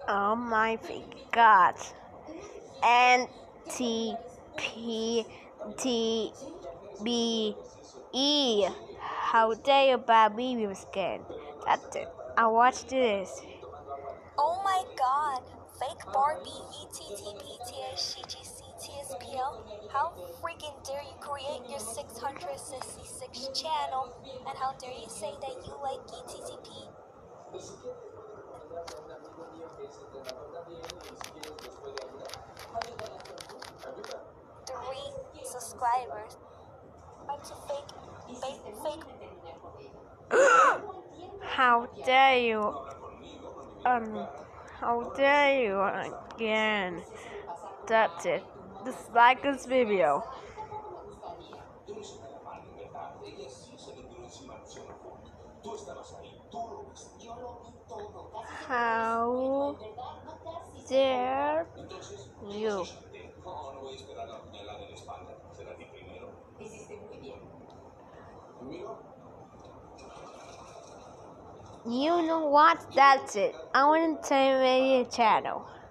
Oh my god. N T P T B E. How dare you buy baby skin? That's it. I watched this. Oh my god! Fake Barbie, ETTBTHCGCTSPL. How freaking dare you create your 666 channel? And how dare you say that you like ETTP? 3 subscribers. I'm so fake. How dare you? How dare you again? That's it. Dislike this video. How dare you? You know what? That's it. I want to tell you channel.